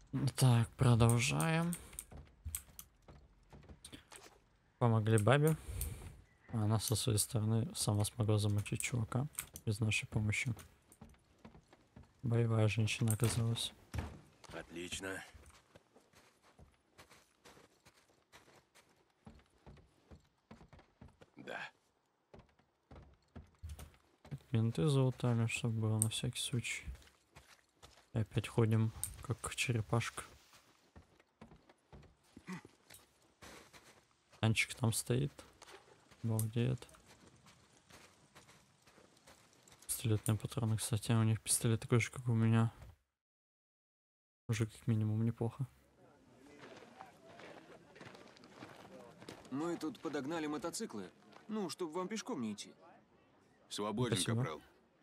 Так, продолжаем. Помогли бабе. Она со своей стороны сама смогла замочить чувака без нашей помощи. Боевая женщина оказалась. Отлично. Да. Менты залутали, чтобы было на всякий случай. И опять ходим, как черепашка. Танчик там стоит. Балдеет. Пистолетные патроны, кстати, у них пистолет такой же, как у меня. Уже как минимум неплохо. Мы тут подогнали мотоциклы. Ну, чтобы вам пешком не идти. Свободен, Спасибо. капрал.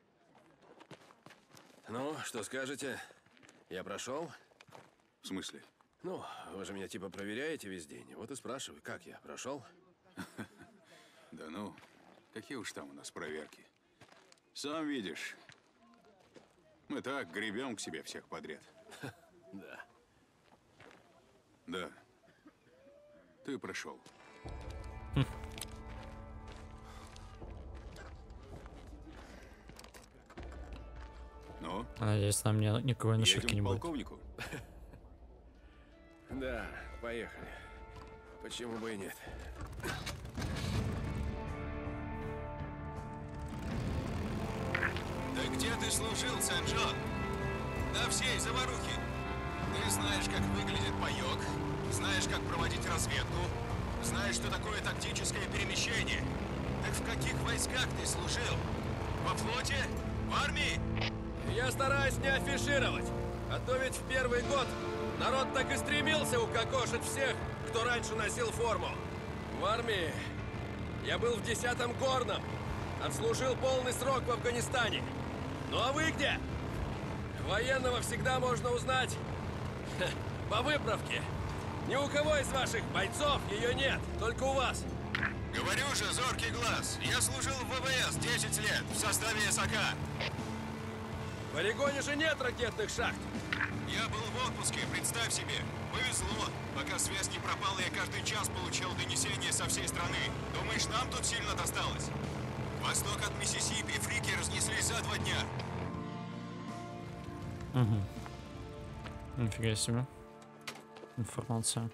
Ну, что скажете? Я прошел? В смысле? Ну, вы же меня типа проверяете весь день. Вот и спрашиваю, как я прошел? Да ну, какие уж там у нас проверки. Сам видишь. Мы так гребем к себе всех подряд. Да. Да. Ты прошел. Ну, Надеюсь, нам никакой нашивки едем не к будет. полковнику. Да, поехали. Почему бы и нет? Да где ты служил, Сен-Джон? На всей заварухе. Ты знаешь, как выглядит паёк, знаешь, как проводить разведку, знаешь, что такое тактическое перемещение. Так в каких войсках ты служил? Во флоте? В армии? Я стараюсь не афишировать. А то ведь в первый год народ так и стремился укокошить всех, кто раньше носил форму. В армии я был в 10-м горном. Отслужил полный срок в Афганистане. Ну а вы где? Военного всегда можно узнать по выправке. Ни у кого из ваших бойцов ее нет, только у вас. Говорю же, зоркий глаз. Я служил в ВВС 10 лет в составе САК. В полигоне же нет ракетных шахт. Я был в отпуске, представь себе. Повезло. Пока связь не пропала, я каждый час получал донесения со всей страны. Думаешь, нам тут сильно досталось? Восток от Миссисипи фрики разнеслись за 2 дня. Нифига себе. Информация.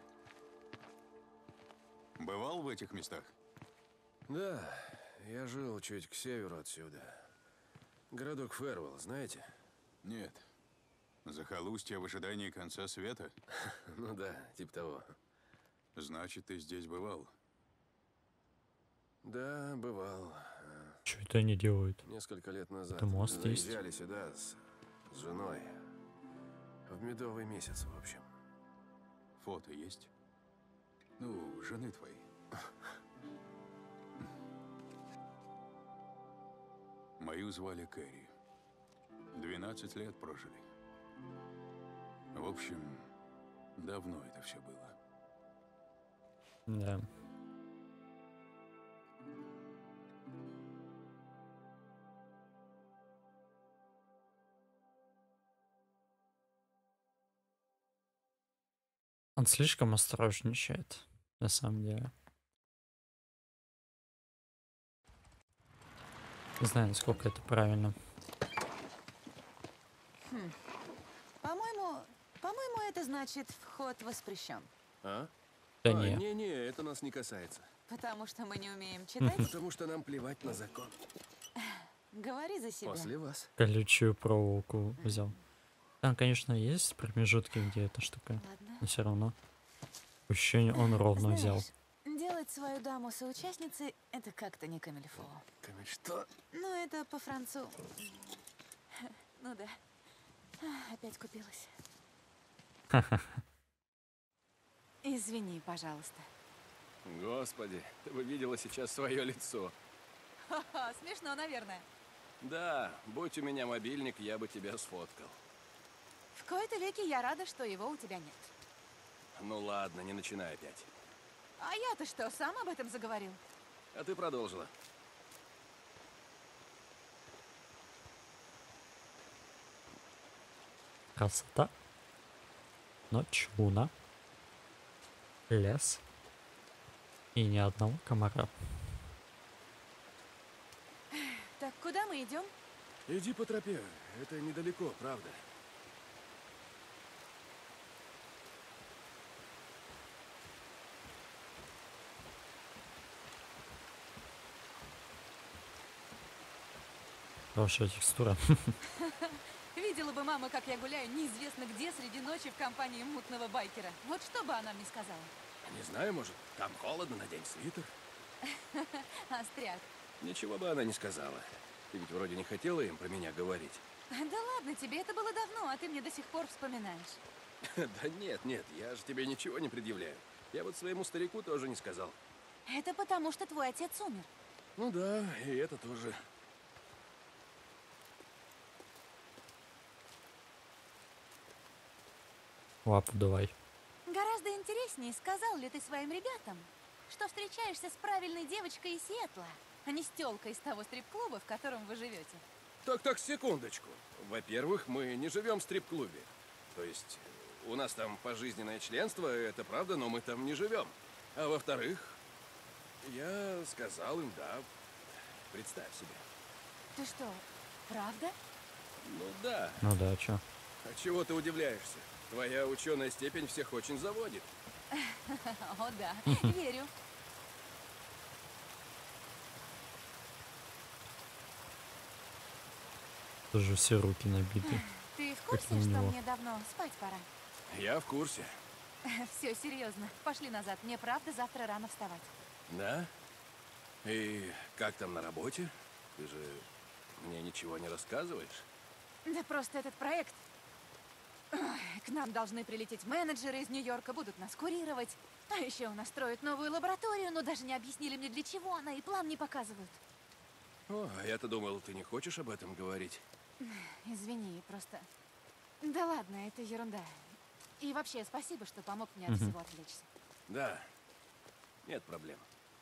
Бывал в этих местах? Да, я жил чуть к северу отсюда. Городок Фэрвелл, знаете? Нет. Захолустье в ожидании конца света? Ну да, типа того. Значит, ты здесь бывал. Да, бывал. Что это они делают? Несколько лет назад. Это мост есть? Заезжали сюда с женой. В медовый месяц, в общем. Фото есть? Ну, жены твоей. Мою звали Кэрри. 12 лет прожили. В общем, давно это все было. Да. Он слишком осторожничает, на самом деле. Не знаю, насколько это правильно. По-моему, это значит, вход воспрещен. А? Да не. Не-не, это нас не касается. Потому что мы не умеем читать. Потому что нам плевать на закон. Говори за себя. После вас. Колючую проволоку взял. Там, конечно, есть промежутки, где эта штука. Ладно. Но все равно. Ощущение, он ровно взял. Знаешь, делать свою даму соучастницей — это как-то не камильфо. Что? Ну, это по-францу. Ну да. Опять купилась. Извини, пожалуйста. Господи, ты бы видела сейчас свое лицо. Ха-ха, смешно, наверное. Да, будь у меня мобильник, я бы тебя сфоткал. В кои-то веки я рада, что его у тебя нет. Ну ладно, не начинай опять. А я-то что, сам об этом заговорил? А ты продолжила. Красота. Но чуна, лес и ни одного комара. Так куда мы идем? Иди по тропе, это недалеко, правда. Хорошая текстура. Видела бы мама, как я гуляю неизвестно где среди ночи в компании мутного байкера. Вот что бы она мне сказала? Не знаю, может, там холодно, надень свитер. Остряк. Ничего бы она не сказала. Ты ведь вроде не хотела им про меня говорить. Да ладно, тебе это было давно, а ты мне до сих пор вспоминаешь. Да нет, нет, я же тебе ничего не предъявляю. Я вот своему старику тоже не сказал. Это потому, что твой отец умер. Ну да, и это тоже. Лапу давай. Гораздо интереснее, сказал ли ты своим ребятам, что встречаешься с правильной девочкой из Сиэтла, а не с тёлкой из того стрип-клуба, в котором вы живете. Так, секундочку. Во-первых, мы не живем в стрип-клубе. То есть, у нас там пожизненное членство, это правда, но мы там не живем. А во-вторых, я сказал им, да, представь себе. Ты что, правда? Ну да, Ну да, чё. а чего ты удивляешься? Твоя ученая степень всех очень заводит. О, да, верю. Тоже все руки набиты. Ты в Как курсе, на что него. мне давно спать пора? Я в курсе. Все, серьезно. Пошли назад. Мне правда завтра рано вставать. Да? И как там на работе? Ты же мне ничего не рассказываешь? Да просто этот проект. Ой, к нам должны прилететь менеджеры из Нью-Йорка, будут нас курировать. А еще у нас строят новую лабораторию, но даже не объяснили мне, для чего она, и план не показывают. О, а я-то думал, ты не хочешь об этом говорить. Извини, просто... Да ладно, это ерунда. И вообще, спасибо, что помог мне от всего отвлечься. Да, нет проблем.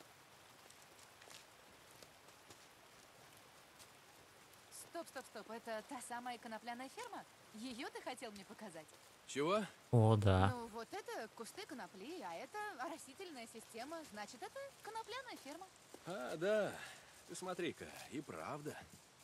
Стоп. Это та самая конопляная ферма? Ее ты хотел мне показать? Чего? О, да. Ну, вот это кусты конопли, а это растительная система. Значит, это конопляная ферма. А, да. Ты смотри-ка, и правда.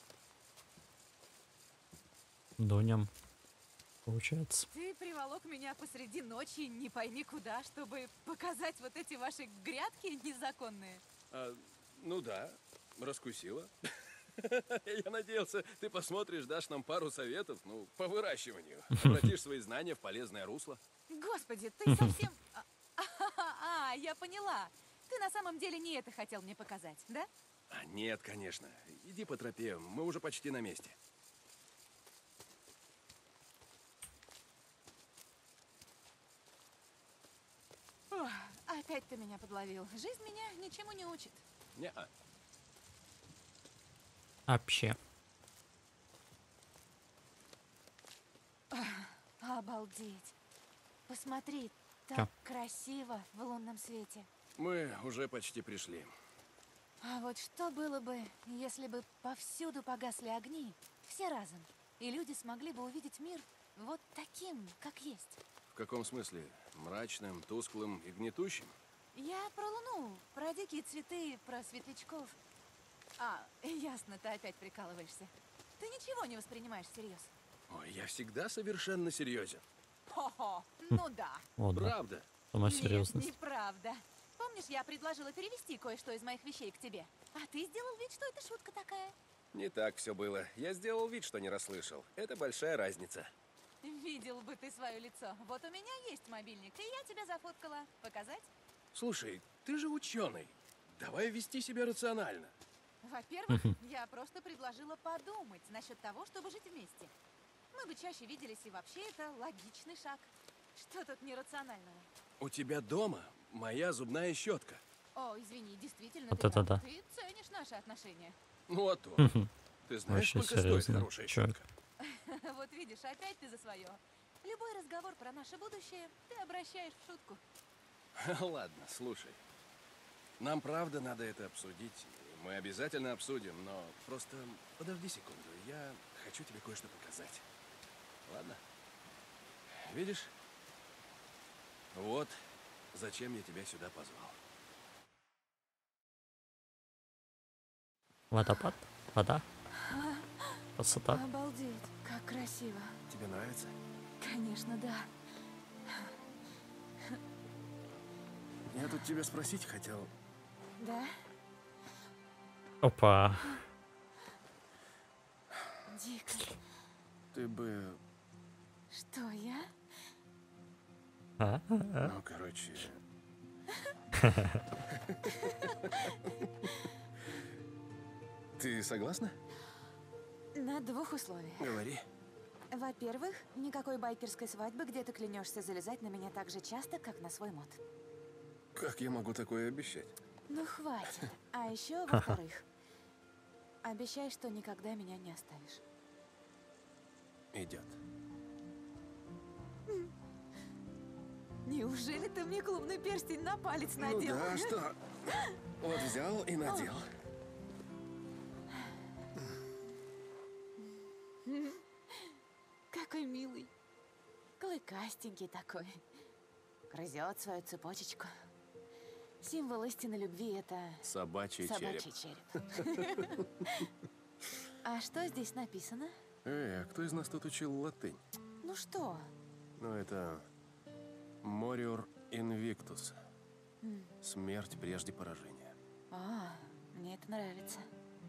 Доням. Получается. Ты приволок меня посреди ночи, не пойми куда, чтобы показать вот эти ваши грядки незаконные. А, ну да, раскусила. Я надеялся, ты посмотришь, дашь нам пару советов, ну, по выращиванию. Обратишь свои знания в полезное русло. Господи, ты совсем... Я поняла. Ты на самом деле не это хотел мне показать, да? А, нет, конечно. Иди по тропе, мы уже почти на месте. Ох, опять ты меня подловил. Жизнь меня ничему не учит. Не-а. Вообще. Обалдеть. Посмотри, так Чё? красиво в лунном свете. Мы уже почти пришли. А вот что было бы, если бы повсюду погасли огни, все разом, и люди смогли бы увидеть мир вот таким, как есть? В каком смысле? Мрачным, тусклым и гнетущим? Я про Луну, про дикие цветы, про светлячков. Ясно, ты опять прикалываешься. Ты ничего не воспринимаешь всерьез. Ой, я всегда совершенно серьезен. Хо-хо, ну да. О, да. Правда. Сама Нет, серьезность. неправда. Помнишь, я предложила перевести кое-что из моих вещей к тебе? А ты сделал вид, что это шутка такая. Не так все было. Я сделал вид, что не расслышал. Это большая разница. Видел бы ты свое лицо. Вот у меня есть мобильник, и я тебя зафоткала. Показать? Слушай, ты же ученый. Давай вести себя рационально. Во-первых, я просто предложила подумать насчет того, чтобы жить вместе. Мы бы чаще виделись, и вообще это логичный шаг. Что тут нерационального? У тебя дома моя зубная щетка. О, извини, действительно, Вот ты это прав. да. Ты ценишь наши отношения. Ну а то. Ты знаешь, Вообще сколько стоит серьезно. хорошая Чувак. щетка? Вот видишь, опять ты за свое. Любой разговор про наше будущее ты обращаешь в шутку. Ладно, слушай. Нам правда надо это обсудить. Мы обязательно обсудим, но просто подожди секунду. Я хочу тебе кое-что показать. Ладно? Видишь? Вот зачем я тебя сюда позвал. Водопад? Вода? Красота? Обалдеть, как красиво. Тебе нравится? Конечно, да. Я тут тебя спросить хотел. Да? Опа. Дико. Ты бы... Что, я? Ну, короче... Ты согласна? На двух условиях. Говори. Во-первых, никакой байкерской свадьбы, где ты клянешься залезать на меня так же часто, как на свой мод. Как я могу такое обещать? Ну, хватит. А еще, во-вторых, обещай, что никогда меня не оставишь. Идет. Неужели ты мне клубный перстень на палец Ну надел? да, что? Вот взял и надел. Какой милый. Клыкастенький такой. Грызет свою цепочечку. Символ истинной любви — это Собачий собачий череп. А что здесь написано? Эй, а кто из нас тут учил латынь? Ну что? Ну, это... Мориор инвиктус. Смерть прежде поражения. Мне это нравится.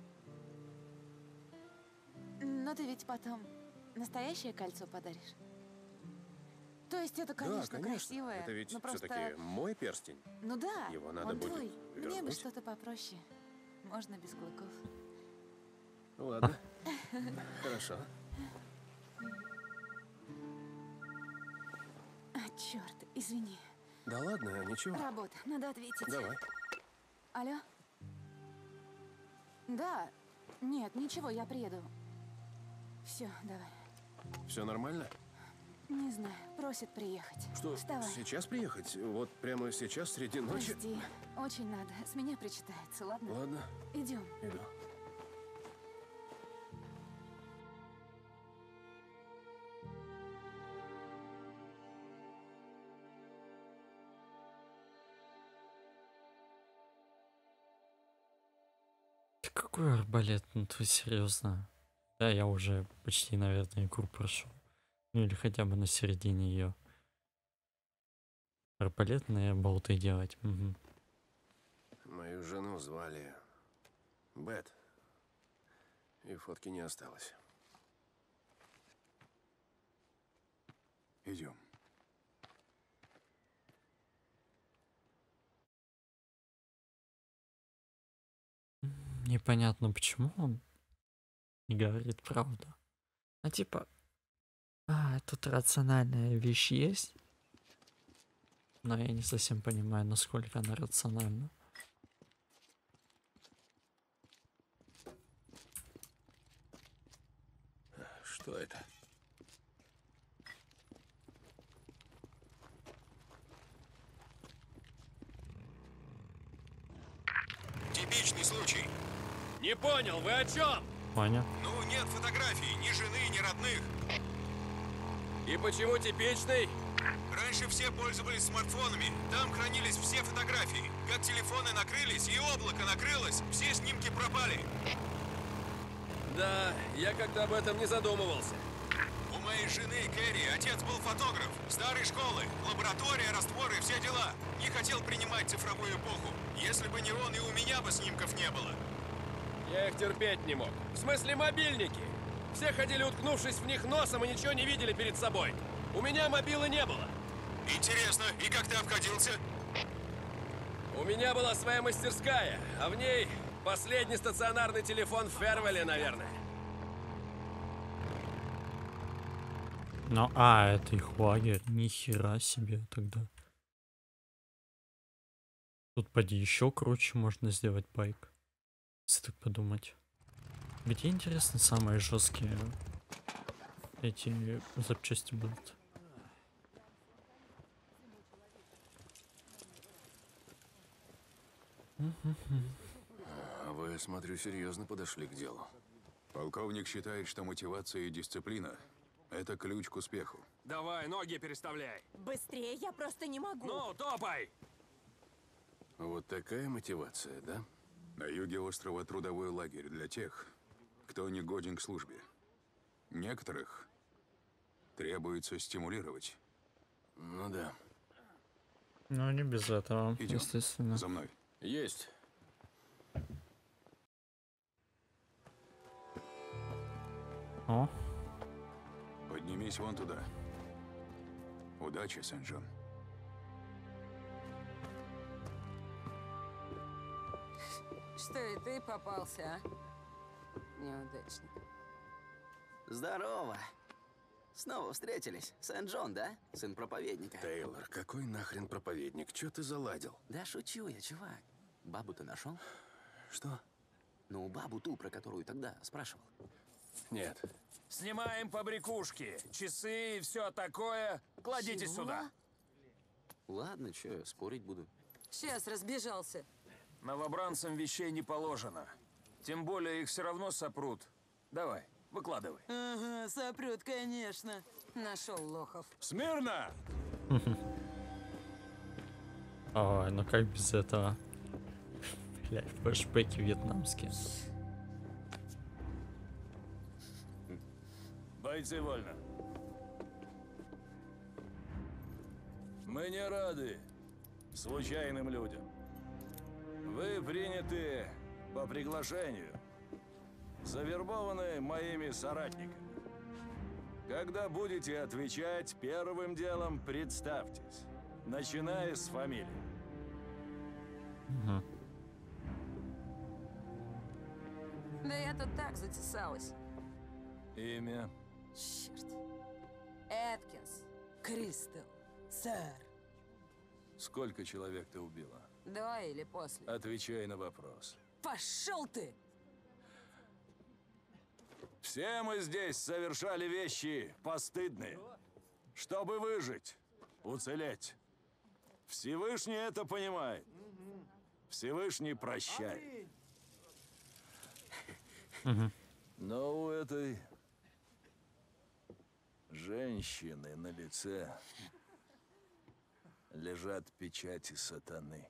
Но ты ведь потом настоящее кольцо подаришь? То есть это, конечно, красивое, Это ведь но просто... все-таки мой перстень. Ну да, Его надо он будет твой. Мне бы вернуть. что-то попроще. Можно без клыков. Ладно. Хорошо. Черт, извини. Да ладно, ничего. Работа, надо ответить. Давай. Алло? Да. Нет, ничего, я приеду. Все, давай. Все нормально? Не знаю, просит приехать. Что, Вставай. сейчас приехать? Вот прямо сейчас, среди ночи? Прости, очень надо. С меня причитается, ладно? Ладно, Идем. иду. Какой арбалет? Ну ты серьезно? Да, я уже почти, наверное, игру прошел. Ну или хотя бы на середине ее. Арбалетные болты делать. Угу. Мою жену звали Бет. И фотки не осталось. Идем. Непонятно, почему он не говорит правду. А типа, тут рациональная вещь есть, но я не совсем понимаю, насколько она рациональна. Что это? Типичный случай. Не понял, вы о чем? Понял? Ну, нет фотографий, ни жены, ни родных. И почему типичный? Раньше все пользовались смартфонами. Там хранились все фотографии. Как телефоны накрылись и облако накрылось, все снимки пропали. Да, я как-то об этом не задумывался. У моей жены Кэрри отец был фотограф старой школы. Лаборатория, растворы, все дела. Не хотел принимать цифровую эпоху. Если бы не он, и у меня бы снимков не было. Я их терпеть не мог. В смысле мобильники. Все ходили, уткнувшись в них носом, и ничего не видели перед собой. У меня мобилы не было. Интересно, и как ты обходился? У меня была своя мастерская, а в ней последний стационарный телефон в Фервеле, наверное. Ну, это их лагерь. Нихера себе тогда. Тут поди еще круче можно сделать байк. Если так подумать. Где, интересно, самые жесткие эти запчасти будут? А вы, смотрю, серьезно подошли к делу. Полковник считает, что мотивация и дисциплина – это ключ к успеху. Давай, ноги переставляй. Быстрее, я просто не могу. Ну, топай! Вот такая мотивация, да? На юге острова трудовой лагерь для тех, кто не годен к службе. Некоторых требуется стимулировать. Ну да. Ну, не без этого, Идем. естественно. За мной. Есть. О, Поднимись вон туда. Удачи, Сен-Джон. Что и ты попался, а? Неудачник. Здорово. Снова встретились. Сент-Джон, да? Сын проповедника. Тейлор, какой нахрен проповедник? Чё ты заладил? Да шучу я, чувак. Бабу ты нашел? Что? Ну, бабу ту, про которую тогда спрашивал. Нет. Снимаем побрякушки, часы и все такое. Кладите Чего? сюда. Ладно, чё, я спорить буду. Сейчас разбежался. Новобранцам вещей не положено. Тем более их все равно сопрут. Давай, выкладывай. Ага, сопрут, конечно. Нашел лохов. Смирно! ой, ну как без этого? Блядь, флешбеки вьетнамские. Бойцы вольно. Мы не рады случайным людям. Вы приняты по приглашению. Завербованы моими соратниками. Когда будете отвечать, первым делом представьтесь, начиная с фамилии. Да я тут так затесалась. Имя. Черт. Эткинс. Кристал. Сэр. Сколько человек ты убила? До или после? Отвечай на вопрос. Пошел ты! Все мы здесь совершали вещи постыдные, чтобы выжить, уцелеть. Всевышний это понимает. Всевышний прощает. Но у этой женщины на лице лежат печати сатаны.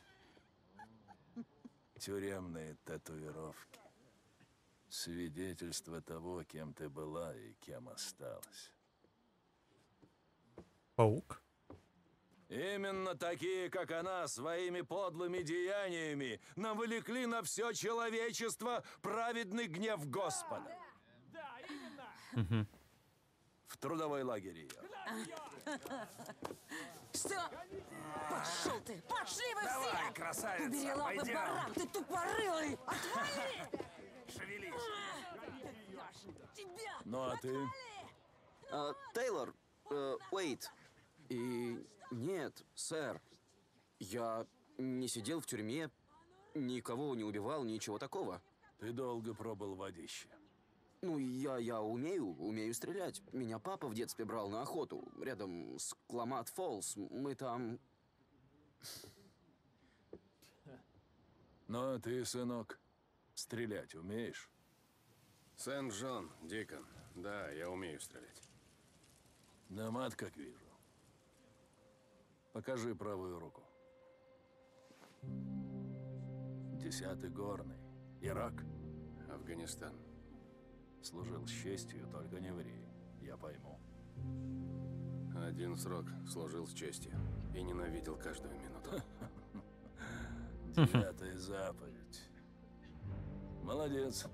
Тюремные татуировки. Свидетельство того, кем ты была и кем осталась. Паук? Именно такие, как она, своими подлыми деяниями навлекли на все человечество праведный гнев Господа. В трудовой лагерь ее. Что? Пошел ты! Пошли вы Давай, все! красавица, Убери лапы, пойдем. баран! Ты тупорылый! Отвали! Шевелись. Тебя! Ну а ты? Тейлор, Уэйт. И нет, сэр. Я не сидел в тюрьме, никого не убивал, ничего такого. Ты долго пробыл в водище. Ну, я умею стрелять. Меня папа в детстве брал на охоту. Рядом с Кламат-Фоллс. Мы там... Ну а ты, сынок, стрелять умеешь? Сент-Джон, Дикон. Да, я умею стрелять. На мат, как вижу. Покажи правую руку. 10-й горный. Ирак. Афганистан. Служил с честью, только не ври. Я пойму. Один срок служил с честью и ненавидел каждую минуту. 9-я заповедь. Молодец.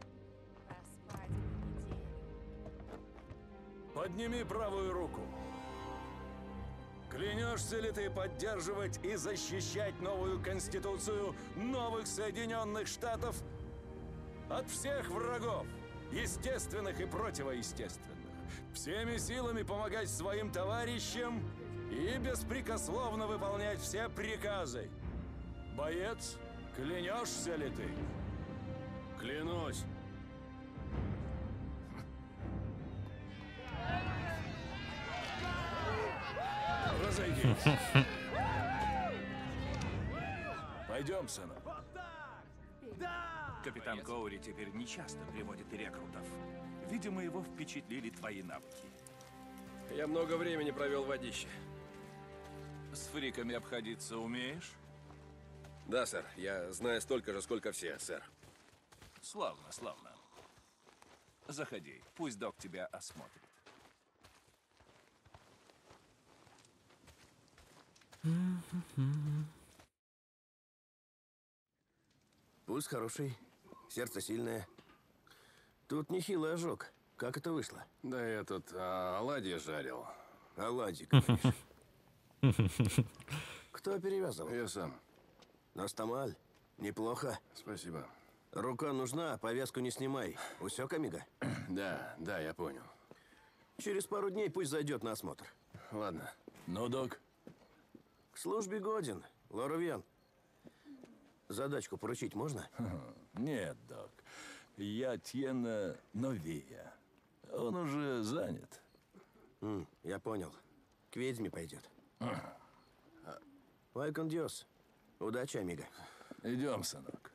Подними правую руку. Клянешься ли ты поддерживать и защищать новую Конституцию новых Соединенных Штатов от всех врагов, естественных и противоестественных, всеми силами помогать своим товарищам и беспрекословно выполнять все приказы? Боец, клянешься ли ты? Клянусь! Разойдись. Пойдем, сынок. Капитан Коури теперь нечасто приводит рекрутов. Видимо, его впечатлили твои навыки. Я много времени провел в водище. С фриками обходиться умеешь? Да, сэр. Я знаю столько же, сколько все, сэр. Славно, славно. Заходи, пусть док тебя осмотрит. Пульс хороший, сердце сильное. Тут нехилый ожог. Как это вышло? Да я тут оладьи жарил. Оладьи, говоришь. Кто перевязывал? Я сам. Настамаль. Неплохо. Спасибо. Рука нужна, повязку не снимай. Усек, амиго? Да, я понял. Через пару дней пусть зайдет на осмотр. Ладно. Ну, док, К службе годен. Лоровьян. Задачку поручить можно? нет, док. Я Тьена Новия. Он уже занят. Я понял. К ведьме пойдет. Вайкон Диос. Удачи, амиго. Идем, сынок.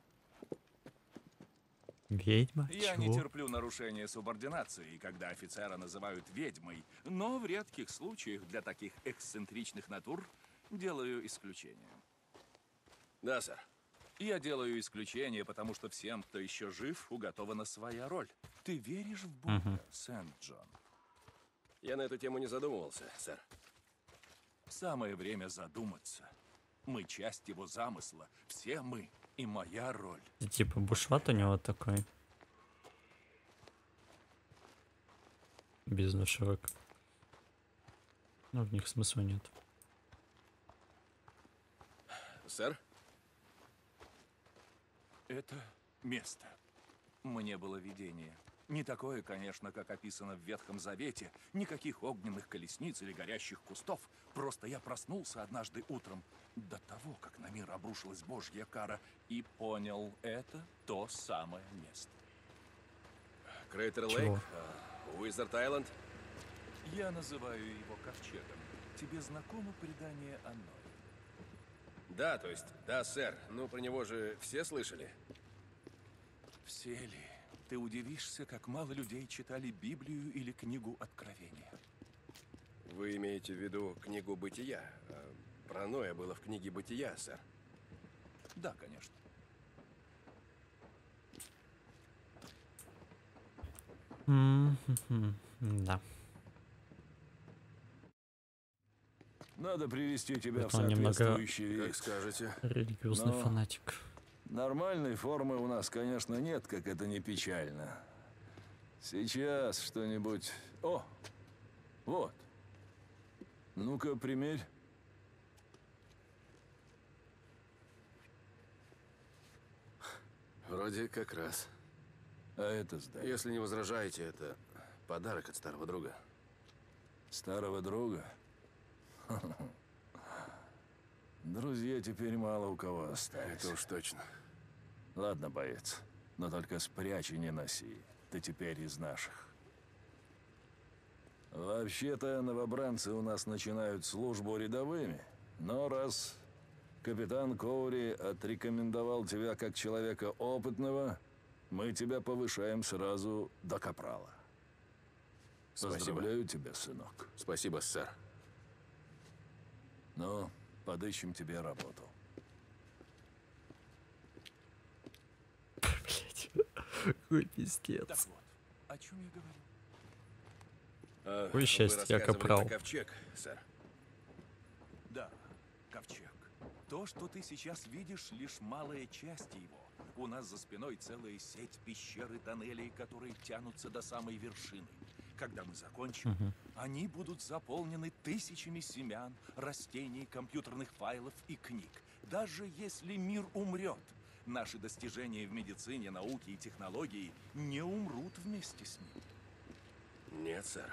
Ведьма? Я Чего? не терплю нарушения субординации, когда офицера называют ведьмой, но в редких случаях для таких эксцентричных натур делаю исключение. Да, сэр. Я делаю исключение, потому что всем, кто еще жив, уготована своя роль. Ты веришь в Бога, Сент-Джон? Я на эту тему не задумывался, сэр. Самое время задуматься. Мы часть его замысла. Все мы. И моя роль. И типа бушлат у него такой. Без нашивок. Но в них смысла нет. Сэр? Это место. Мне было видение. Не такое, конечно, как описано в Ветхом Завете. Никаких огненных колесниц или горящих кустов. Просто я проснулся однажды утром до того, как на мир обрушилась Божья кара, и понял, это то самое место. Крейтер Чего? Лейк? Уизард Айленд? Я называю его ковчегом. Тебе знакомо предание о Ное? Да, то есть, да, сэр. Ну, про него же все слышали. Все ли? Ты удивишься, как мало людей читали Библию или книгу Откровения. Вы имеете в виду книгу Бытия? Про Ноя было в книге Бытия, сэр. Да, конечно. Да. Надо привести тебя Это он немного Как скажете. религиозный Но- фанатик. Нормальной формы у нас, конечно, нет, как это не печально. Сейчас что-нибудь... О, вот. Ну-ка, примерь. Вроде как раз. А это здание. Если не возражаете, это подарок от старого друга. Старого друга? Друзья теперь мало у кого остались. Это уж точно. Ладно, боец, но только спрячь и не носи. Ты теперь из наших. Вообще-то новобранцы у нас начинают службу рядовыми, но раз капитан Коури отрекомендовал тебя как человека опытного, мы тебя повышаем сразу до капрала. Спасибо. Поздравляю тебя, сынок. Спасибо, сэр. Ну, подыщем тебе работу. Блять. Какой пиздец. Так вот, о чем я говорю? Какое счастье, я Вы рассказывали капрал. про ковчег, сэр. Да, ковчег. То, что ты сейчас видишь, лишь малая часть его. У нас за спиной целая сеть пещер и тоннелей, которые тянутся до самой вершины. Когда мы закончим, они будут заполнены тысячами семян, растений, компьютерных файлов и книг. Даже если мир умрет, наши достижения в медицине, науке и технологии не умрут вместе с ним. Нет, сэр.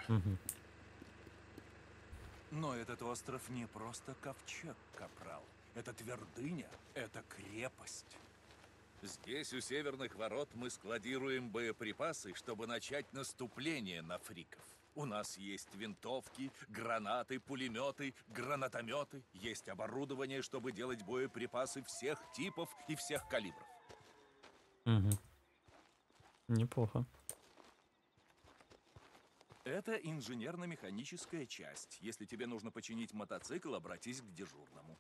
Но этот остров не просто ковчег, капрал. Это твердыня, это крепость. Здесь, у северных ворот, мы складируем боеприпасы, чтобы начать наступление на фриков. У нас есть винтовки, гранаты, пулеметы, гранатометы. Есть оборудование, чтобы делать боеприпасы всех типов и всех калибров. Неплохо. Это инженерно-механическая часть. Если тебе нужно починить мотоцикл, обратись к дежурному.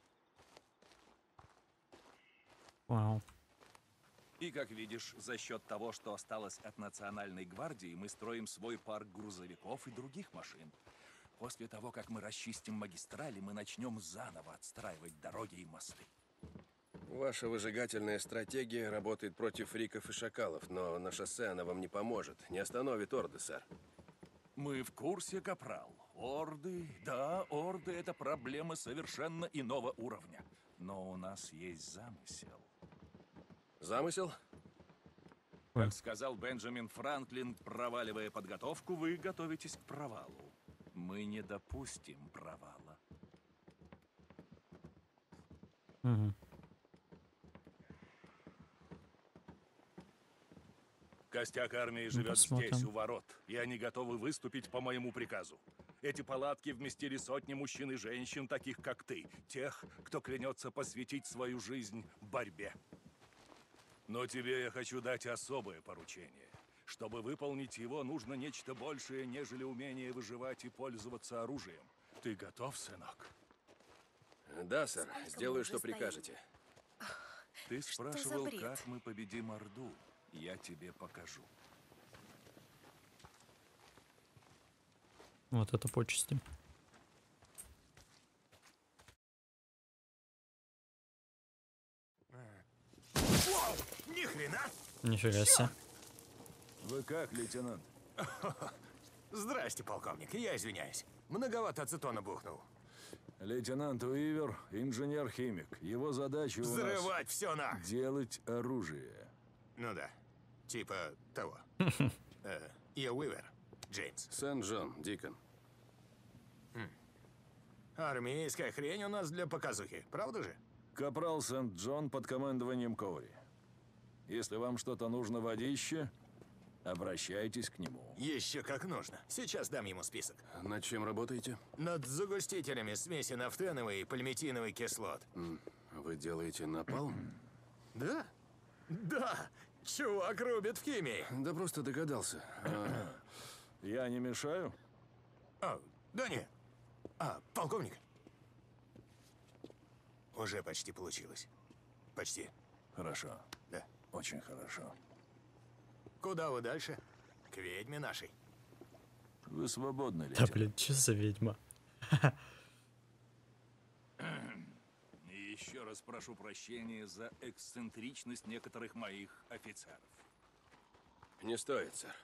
Вау. И, как видишь, за счет того, что осталось от Национальной гвардии, мы строим свой парк грузовиков и других машин. После того, как мы расчистим магистрали, мы начнем заново отстраивать дороги и мосты. Ваша выжигательная стратегия работает против фриков и шакалов, но на шоссе она вам не поможет. Не остановит орды, сэр. Мы в курсе, капрал. Орды, да, орды — это проблемы совершенно иного уровня. Но у нас есть замысел. Замысел? Как сказал Бенджамин Франклин, проваливая подготовку, вы готовитесь к провалу. Мы не допустим провала. Угу. Костяк армии живет посмотрим. здесь, у ворот, и они готовы выступить по моему приказу. Эти палатки вместили сотни мужчин и женщин, таких как ты, тех, кто клянется посвятить свою жизнь борьбе. Но тебе я хочу дать особое поручение. Чтобы выполнить его, нужно нечто большее, нежели умение выживать и пользоваться оружием. Ты готов, сынок? Да, сэр. Сделаю, что прикажете. Ты спрашивал, как мы победим Орду. Я тебе покажу. Вот это почести. Ни хрена! Нифига себе. Вы как, лейтенант? Здрасте, полковник, я извиняюсь. Многовато ацетона бухнул. Лейтенант Уивер, инженер-химик. Его задача у Взрывать все на. нас делать оружие. Ну да, типа того. Я Уивер, Джеймс. Сент-Джон, Дикон. Армейская хрень у нас для показухи, правда же? Капрал Сент-Джон под командованием Коури. Если вам что-то нужно водище, обращайтесь к нему. Еще как нужно. Сейчас дам ему список. Над чем работаете? Над загустителями смеси нафтеновой и пальмитиновой кислот. Вы делаете напалм? Да? Да! Чувак рубит в химии. Да просто догадался. Я не мешаю? Да нет. Полковник. Уже почти получилось. Почти. Хорошо. Да. Очень хорошо. Куда вы дальше? К ведьме нашей. Вы свободны, Да, лейтенант. блин, что за ведьма? И еще раз прошу прощения за эксцентричность некоторых моих офицеров. Не стоит, сэр.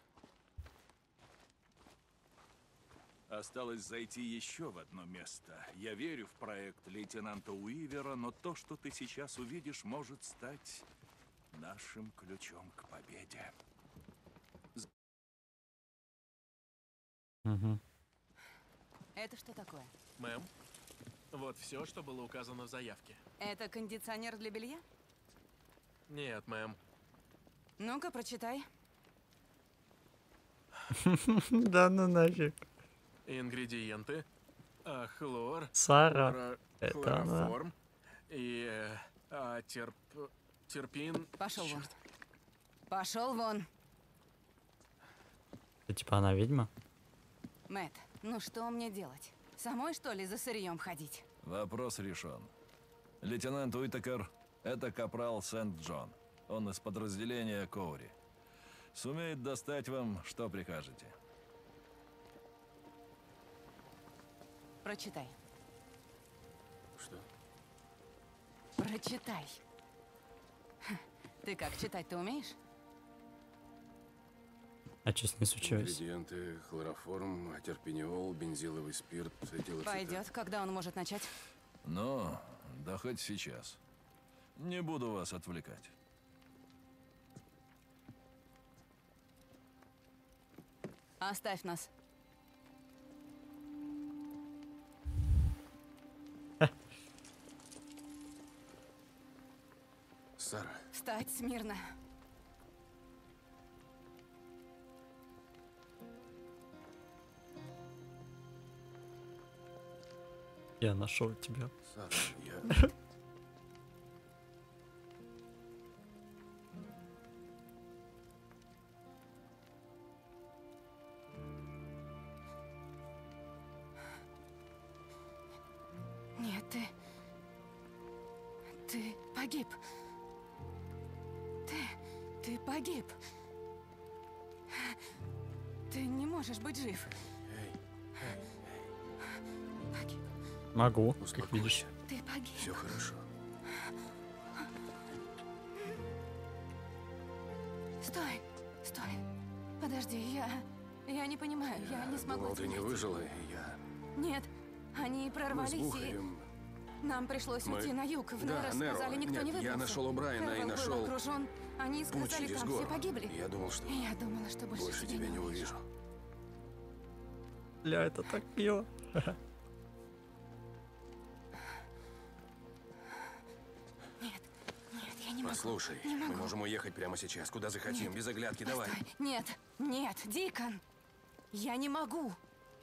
Осталось зайти еще в одно место. Я верю в проект лейтенанта Уивера, но то, что ты сейчас увидишь, может стать нашим ключом к победе. Угу. Это что такое? Мэм, вот все, что было указано в заявке. Это кондиционер для белья? Нет, мэм. Ну-ка, прочитай. Да ну нафиг. Ингредиенты. Хлор. Сара. Это она. Хлороформ. И терпин. Пошел вон. Пошел вон. Это типа она ведьма? Мэтт, ну что мне делать? Самой, что ли, за сырьем ходить? Вопрос решен. Лейтенант Уитакер — это капрал Сент-Джон. Он из подразделения Коури. Сумеет достать вам, что прикажете. Прочитай. Что? Прочитай. Ты как, читать-то умеешь? А что с ней случилось? Ингредиенты: хлороформ, атерпиниол, бензиловый спирт, этилацетат. Пойдет, когда он может начать? Ну, да хоть сейчас. Не буду вас отвлекать. Оставь нас. Сара, Встать смирно. Я нашел тебя. Сара, я... погиб. Ты погиб. Ты не можешь быть жив. Погиб. Могу, как видишь. Ты погиб. Все хорошо. Стой, стой. Подожди, я не понимаю, я не смогу. Думал, ты не выжила, и я... Нет, они Мы с прорвались и... Бухарем... Нам пришлось Мы- уйти на юг. В Да, Неро Неро. сказали, никто Нет, не выбрался. я нашел у Брайана и Хервелл был нашел окружен. Они путь сказали, через там гору. все погибли. Я думал, что Я думала, что больше тебя не увижу. Бля, это так мило. Нет, я не могу. Послушай, Не мы могу. можем уехать прямо сейчас, куда захотим, без оглядки, давай. Постой. Нет, Дикон. Я не могу.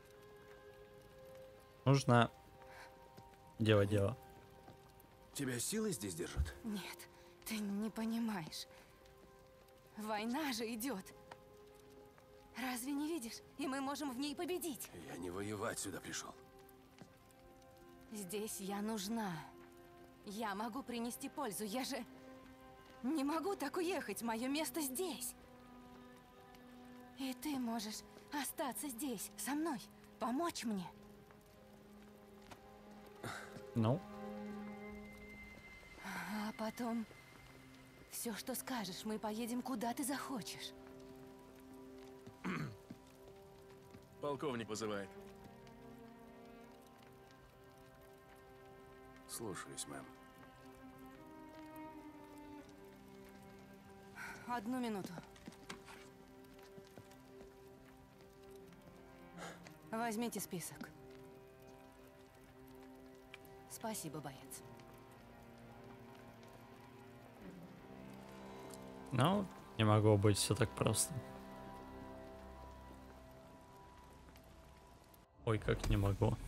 Нужно делать дело. Тебя силой здесь держат? Нет, ты не понимаешь. Война же идет. Разве не видишь? И мы можем в ней победить. Я не воевать сюда пришел. Здесь я нужна. Я могу принести пользу. Я же не могу так уехать. Мое место здесь. И ты можешь остаться здесь, со мной, помочь мне. Ну, А потом все, что скажешь, мы поедем куда ты захочешь. Полковник вызывает. Слушаюсь, мэм. 1 минуту. Возьмите список. Спасибо, боец. ну, не могло быть все так просто. Ой, как не могло.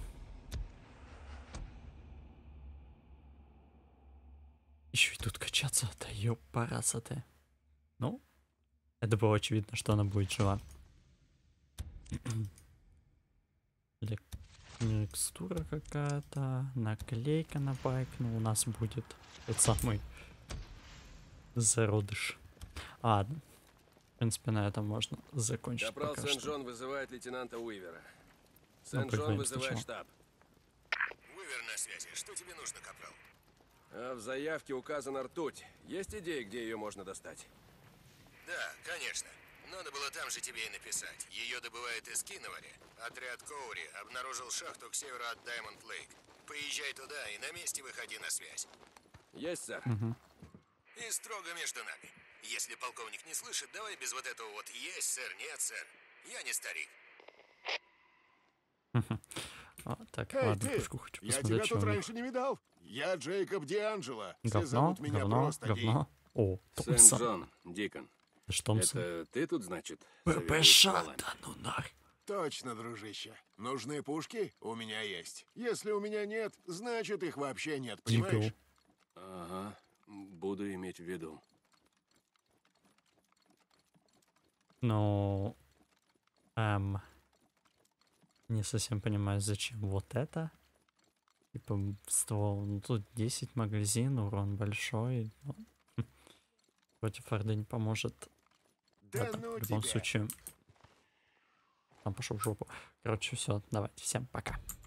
Еще и тут качаться, да ёпараса ты. Ну, это было очевидно, что она будет жива. Текстура какая-то, наклейка на байк, но у нас будет тот самый зародыш. Ладно, в принципе, на этом можно закончить Капрал пока что. Сент-Джон вызывает лейтенанта Уивера. Ну, Сент-Джон поговорим вызывает сначала. штаб. Уивер на связи. Что тебе нужно, капрал? А в заявке указана ртуть. Есть идеи, где ее можно достать? Да, конечно. Надо было там же тебе и написать. Ее добывают из Киновари. Отряд Коури обнаружил шахту к северу от Даймонд Лейк. Поезжай туда и на месте выходи на связь. Есть, сэр. И строго между нами. Если полковник не слышит, давай без вот этого вот «есть, сэр», «нет, сэр». Я не старик. Так, Эй, ладно, ты! пушку хочу Я посмотреть, тебя что тут у них. раньше не видал. Я Джейкоб Дианджело. Все Говно, зовут меня говно, просто Ди. говно. О, Томпсон. Сент-Джон, Дикон. Это Томпсон. Это ты тут, значит? ППШ, заведуешь стволами? да ну нахер. Точно, дружище. Нужны пушки? У меня есть. Если у меня нет, значит их вообще нет, понимаешь? Дигл. Ага, буду иметь в виду. Ну, не совсем понимаю, зачем вот это. Типа ствол, ну тут 10 магазин, урон большой. Ну, против Орды не поможет. Да Это, ну в любом тебя. случае. Там пошел в жопу. Короче, все, давайте, всем пока.